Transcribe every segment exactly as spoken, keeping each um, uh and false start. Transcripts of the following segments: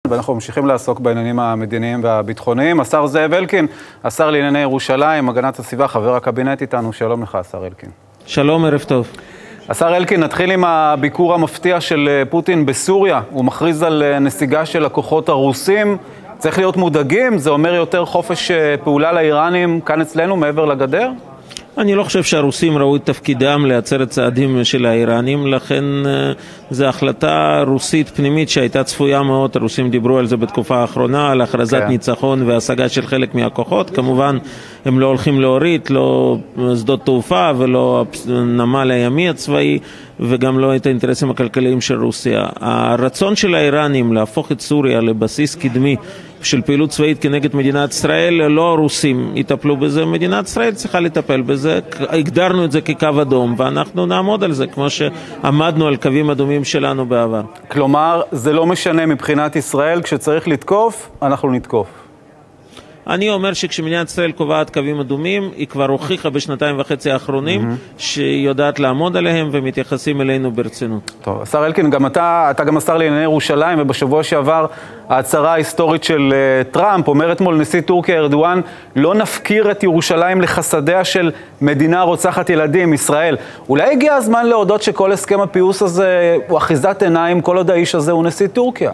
ואנחנו ממשיכים לעסוק בעניינים המדיניים והביטחוניים. השר זאב אלקין, השר לענייני ירושלים, הגנת הסביבה, חבר הקבינט איתנו. שלום לך, השר אלקין. שלום, ערב טוב. השר אלקין, נתחיל עם הביקור המפתיע של פוטין בסוריה. הוא מכריז על נסיגה של הכוחות הרוסים. צריך להיות מודאגים? זה אומר יותר חופש פעולה לאיראנים כאן אצלנו מעבר לגדר? אני לא חושב שהרוסים ראו את תפקידם לייצר את צעדים של האיראנים, לכן זו החלטה רוסית פנימית שהייתה צפויה מאוד. הרוסים דיברו על זה בתקופה האחרונה, על הכרזת כן. ניצחון והשגה של חלק מהכוחות. כמובן הם לא הולכים להוריד, לא שדות תעופה ולא נמל הימי הצבאי, וגם לא את האינטרסים הכלכליים של רוסיה. הרצון של האיראנים להפוך את סוריה לבסיס קדמי של פעילות צבאית כנגד מדינת ישראל, לא הרוסים יטפלו בזה, מדינת ישראל צריכה לטפל בזה. הגדרנו את זה כקו אדום, ואנחנו נעמוד על זה, כמו שעמדנו על קווים אדומים שלנו בעבר. כלומר, זה לא משנה מבחינת ישראל, כשצריך לתקוף, אנחנו נתקוף. אני אומר שכשמדינת ישראל קובעת קווים אדומים, היא כבר הוכיחה בשנתיים וחצי האחרונים mm-hmm. שהיא יודעת לעמוד עליהם ומתייחסים אלינו ברצינות. טוב, השר אלקין, גם אתה, אתה גם השר לענייני ירושלים, ובשבוע שעבר ההצהרה ההיסטורית של uh, טראמפ, אומרת מול נשיא טורקיה ארדואן, לא נפקיר את ירושלים לחסדיה של מדינה רוצחת ילדים, ישראל. אולי הגיע הזמן להודות שכל הסכם הפיוס הזה הוא אחיזת עיניים, כל עוד האיש הזה הוא נשיא טורקיה?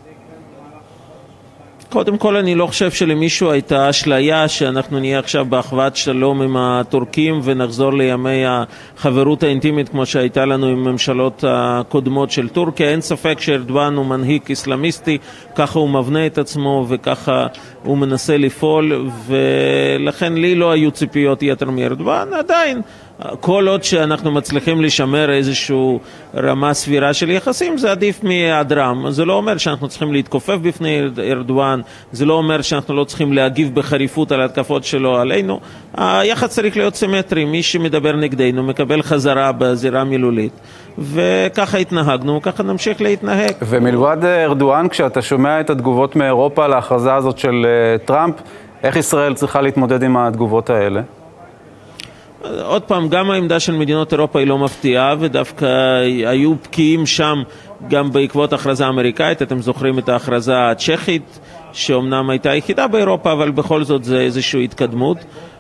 קודם כל, אני לא חושב שלמישהו הייתה אשליה שאנחנו נהיה עכשיו באחוות שלום עם הטורקים ונחזור לימי החברות האינטימית כמו שהייתה לנו עם ממשלות הקודמות של טורקיה. אין ספק שארדואן הוא מנהיג איסלאמיסטי, ככה הוא מבנה את עצמו וככה הוא מנסה לפעול, ולכן לי לא היו ציפיות יתר מארדואן. עדיין, כל עוד שאנחנו מצליחים לשמר איזושהי רמה סבירה של יחסים, זה עדיף מהיעדרם. זה לא אומר שאנחנו צריכים להתכופף בפני ארדואן, זה לא אומר שאנחנו לא צריכים להגיב בחריפות על התקפות שלו עלינו. היחס צריך להיות סימטרי, מי שמדבר נגדנו מקבל חזרה בזירה מילולית, וככה התנהגנו, ככה נמשיך להתנהג. ומלבד ארדואן, כשאתה שומע את התגובות מאירופה להכרזה הזאת של טראמפ, איך ישראל צריכה להתמודד עם התגובות האלה? עוד פעם, גם העמדה של מדינות אירופה היא לא מפתיעה, ודווקא היו בקיאים שם גם בעקבות הכרזה אמריקאית. אתם זוכרים את ההכרזה הצ'כית, שאומנם הייתה יחידה באירופה, אבל בכל זאת זה איזושהי התקדמות.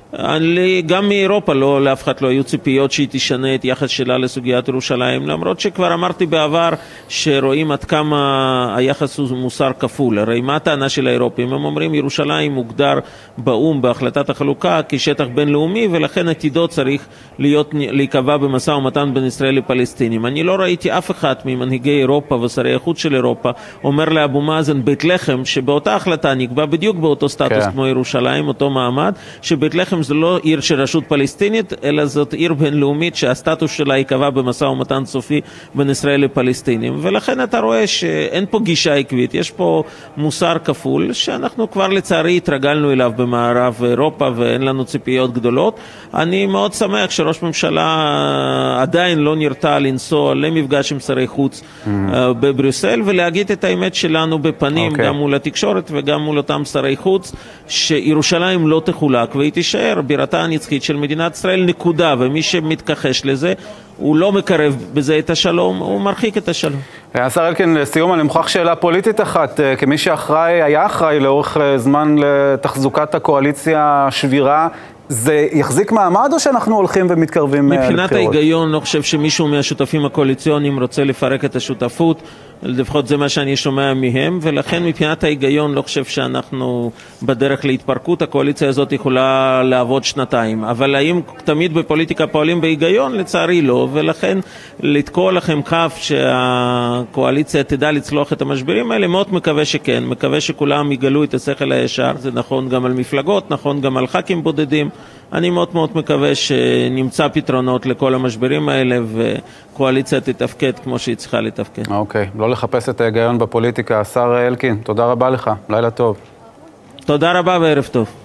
גם מאירופה לא, לאף אחד לא היו ציפיות שהיא תשנה את יחס שלה לסוגיית ירושלים, למרות שכבר אמרתי בעבר שרואים עד כמה היחס הוא מוסר כפול. הרי מה הטענה של האירופים? הם אומרים ירושלים מוגדר באום בהחלטת החלוקה כשטח בינלאומי, ולכן עתידו צריך להיות, להיקבע במשא ומתן בין ישראל לפלסטינים. אני לא ראיתי אף אחד ממנהיגי אירופה ושרי החוץ של אירופה אומר לאבו מאזן בית לחם, שבאותה החלטה נקבע בדיוק באותו סטטוס כן. כמו ירושלים, אותו מעמד, שבית לחם זה לא עיר של רשות פלסטינית, אלא זאת עיר בינלאומית שהסטטוס שלה יקבע במשא ומתן סופי בין ישראל לפלסטינים. ולכן אתה רואה שאין פה גישה עקבית, יש פה מוסר כפול שאנחנו כבר לצערי התרגלנו אליו במערב אירופה, ואין לנו ציפיות גדולות. אני מאוד שמח שראש ממשלה עדיין לא נרתע לנסוע למפגש עם שרי חוץ mm. בבריסל, ולהגיד את האמת שלנו בפנים, okay. גם מול התקשורת וגם מול אותם שרי חוץ, שירושלים לא תחולק והיא תישאר בירתה הנצחית של מדינת ישראל, נקודה. ומי שמתכחש לזה הוא לא מקרב בזה את השלום, הוא מרחיק את השלום. השר אלקין, לסיום אני מוכרח שאלה פוליטית אחת, כמי שאחראי, היה אחראי לאורך זמן לתחזוקת הקואליציה השבירה, זה יחזיק מעמד או שאנחנו הולכים ומתקרבים לבחירות? מבחינת ההיגיון, לא חושב שמישהו מהשותפים הקואליציוניים רוצה לפרק את השותפות, לפחות זה מה שאני שומע מהם, ולכן מבחינת ההיגיון לא חושב שאנחנו בדרך להתפרקות. הקואליציה הזאת יכולה לעבוד שנתיים, אבל האם תמיד בפוליטיקה פועלים בהיגיון? לצערי לא, ולכן לתקוע לכם כף שהקואליציה תדע לצלוח את המשברים האלה, מאוד מקווה שכן, מקווה שכולם יגלו את השכל הישר. זה נכון גם על מפלגות, נכון גם על ח"כים בודדים. אני מאוד מאוד מקווה שנמצא פתרונות לכל המשברים האלה, וקואליציה תתפקד כמו שהיא צריכה לתפקד. אוקיי, לא לחפש את ההיגיון בפוליטיקה. השר אלקין, תודה רבה לך, לילה טוב. תודה רבה וערב טוב.